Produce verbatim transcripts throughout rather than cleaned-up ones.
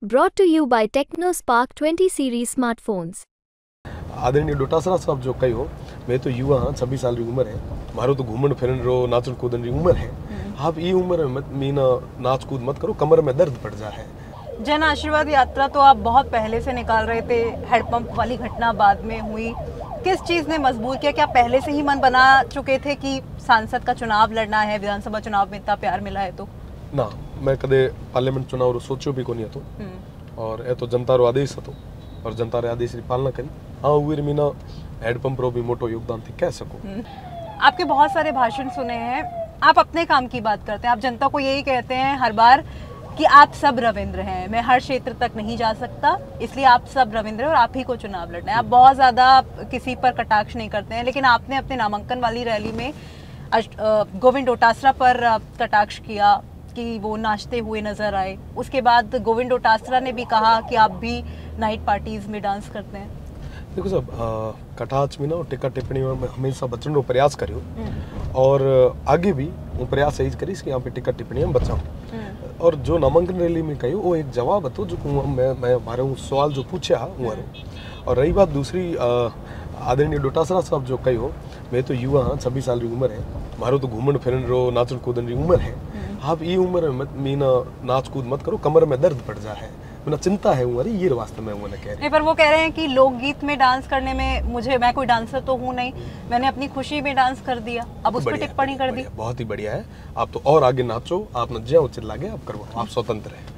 Brought to you by TechnoSpark twenty series smartphones. आदरणीय डोटासरा साहब जो कही हो, मैं तो युवा हाँ, छब्बीस साल की उम्र है, मारो तो घूमन फिरन रो नाचन कूदन की उम्र है। आप ये उम्र में मीना नाच कूद मत करो, कमर में दर्द पड़ जा है। जन आशीर्वाद यात्रा तो आप बहुत पहले से निकाल रहे थे, हेडपंप वाली घटना बाद में हुई, किस चीज ने मजबूर किया? क्या पहले से ही मन बना चुके थे कि सांसद का चुनाव लड़ना है, विधानसभा चुनाव में इतना प्यार मिला है? तो ना, मैं कदे पार्लियामेंट चुनाव सोचो भी कोनी हतो, और ए तो जनता रो आदेश हतो और जनता रे आदेश री पालना करी। हाँ, उर मीना हेडपंप रो भी मोटो योगदान थी, कह सको। आपके बहुत सारे भाषण सुने हैं, आप अपने काम की बात करते हैं, आप जनता को यही कहते हैं हर बार कि आप सब रविंद्र हैं, मैं हर क्षेत्र तक नहीं जा सकता, इसलिए आप सब रविंद्र और आप ही को चुनाव लड़ना है। आप बहुत ज्यादा किसी पर कटाक्ष नहीं करते हैं, लेकिन आपने अपने नामांकन वाली रैली में गोविंद डोटासरा पर कटाक्ष किया कि वो नाचते हुए नजर आए। उसके बाद गोविंद डोटासरा ने भी कहा कि आप भी नाइट पार्टीज में डांस करते हैं। देखो साहब, कटाक्ष में ना टिक्का टिप्पणी में हमेशा बचने को प्रयास करियो, और आगे भी वो प्रयास यही करीस कि यहाँ पे टिक्का टिप्पणी में बचाऊं। और जो नामांकन रैली में कही वो एक जवाब હતો जो मैं मैं हमारे सवाल जो पूछा वो। और रही बात दूसरी, आदरणीय डोटासरा साहब जो कही हो, मैं तो युवा हाँ, छब्बीस साल की उम्र है, मारो तो घूमन फिरन रो नाचन कूदन की उम्र है। आप ये उम्र में मीना नाच कूद मत करो, कमर में दर्द पड़ जा है, मेरा चिंता है उम्र ये वास्तव में उन्होंने कह रहे हैं। पर वो कह रहे हैं कि लोकगीत में डांस करने में मुझे, मैं कोई डांसर तो हूँ नहीं, मैंने अपनी खुशी में डांस कर दिया, अब उस पर टिप्पणी कर दी। बहुत ही बढ़िया है, आप तो और आगे नाचो, आप न जो उचित लगे आप करो, आप स्वतंत्र है।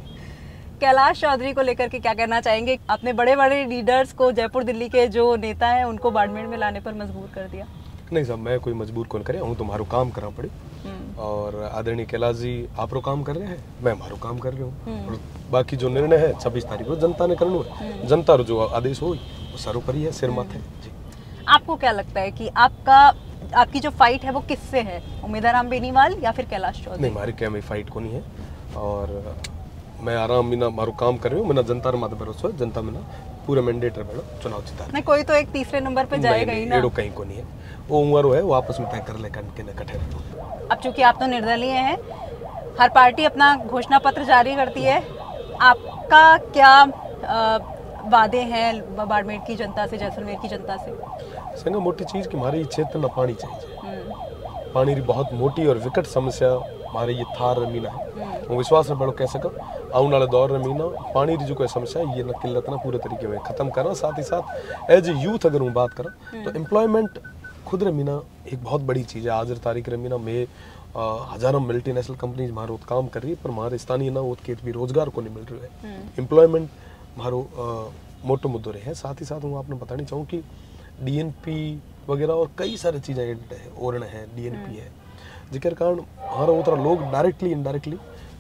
कैलाश चौधरी को लेकर के क्या कहना चाहेंगे? आपने बड़े बड़े लीडर्स को, जयपुर दिल्ली के जो नेता हैं, उनको बाड़मेर में लाने पर मजबूर कर दिया। नहीं साहब, मैं कोई मजबूर कौन करे, हूँ तुम्हारो काम करना पड़े। और आदरणीय कैलाश जी आप रो काम कर रहे हैं, मैं हमारो काम कर रही हूँ, और बाकी जो निर्णय है छब्बीस तारीख को जनता ने करना है, जनता रो जो आदेश हो वो सर्वोपरि है, सिर माथे जी। आपको क्या लगता है कि आपका आपकी जो फाइट है वो किससे है, उम्मीदवार बेनीवाल या फिर कैलाश चौधरी? नहीं, हमारी क्या में फाइट को नहीं है, और मैं आराम बिना मारो काम कर रही हूँ, मेरा जनता रे माथे भरोसा है, जनता में ना पूरा मैंडेट रहे चुनाव जिता। नहीं, कोई तो एक तीसरे नंबर पे जाएगा ही ना। एडो कहीं को नहीं है, वो उम्र है वो आपस में तय कर ले के न कठे। अब चूंकि आप तो निर्दलीय हैं, हर पार्टी अपना घोषणा पत्र जारी करती है, आपका क्या आ, वादे हैं बाड़मेर की जनता से, जैसलमेर की जनता से? संगा मोटी चीज कि हमारे क्षेत्र में पानी चाहिए, पानी की बहुत मोटी और विकट समस्या हमारे ये थार रमीना है, वो विश्वास में बड़ो कह सका आने वाले दौर में मीना पानी की जो कोई समस्या है ये न किल्लत ना पूरे तरीके में खत्म करना। साथ ही साथ एज ए यूथ अगर हूँ बात करा तो एम्प्लॉयमेंट खुद रमीना एक बहुत बड़ी चीज़ है। आज तारीख रमीना में हजारों मल्टीनेशनल कंपनीज मारो काम कर रही है, पर हमारे स्थानीय ना वो भी रोजगार को नहीं मिल रही है। एम्प्लॉयमेंट मारो मोटो मुद्दो रहे हैं। साथ ही साथ मैं आपने बताना चाहूँ कि डीएनपी वगैरह और कई सारी चीज़ें है, ओरण है, डीएनपी है, जिसके कारण हमारा उतना लोग डायरेक्टली इनडायरेक्टली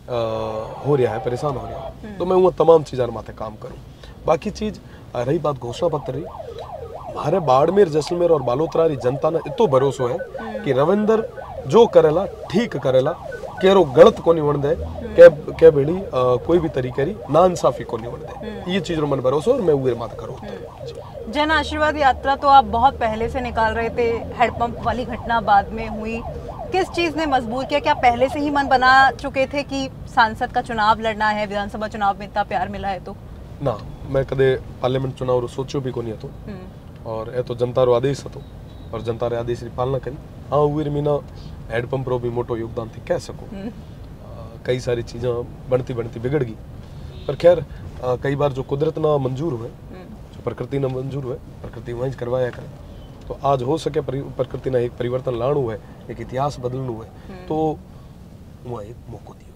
हो रहा है, परेशान हो रहा है। तो मैं वो तमाम चीज़ों माथे काम करूँ। बाकी चीज़ रही बात घोषणा पत्र रही, हमारे बाड़मेर, जैसलमेर और बालोतरा री जनता ने इतो भरोसो है कि रविंद्र जो करेला ठीक करेला, केरो गलत को नहीं वण दे, के के बेड़ी कोई भी तरीके री ना इंसाफी को नहीं वण दे, ये चीज़ रो मन भरोसो और मैं वो माथे करूँ। जन आशीर्वाद यात्रा तो आप बहुत पहले से निकाल रहे थे, हेडपंप वाली घटना बाद में हुई, किस चीज ने मजबूर किया? क्या पहले से ही मन बना चुके थे कि सांसद का चुनाव लड़ना है, विधानसभा चुनाव में इतना प्यार मिला है? तो ना, मैं कदे पार्लियामेंट चुनाव सोचो भी कोनी हतो, और ए तो जनता रो आदेश हतो और जनता रे आदेश री पालना करी। हाँ, उर मीना हेडपंप रो भी मोटो योगदान थी, कह सको। कई सारी चीज़ें बनती बनती बिगड़ गई, पर खैर कई बार जो कुदरत ना मंजूर हुए, जो प्रकृति ना मंजूर हुए, प्रकृति वहीं करवाया करे। तो आज हो सके प्रकृति ने एक परिवर्तन लाणु है, एक इतिहास बदलनु है, तो वह एक मौको दिया।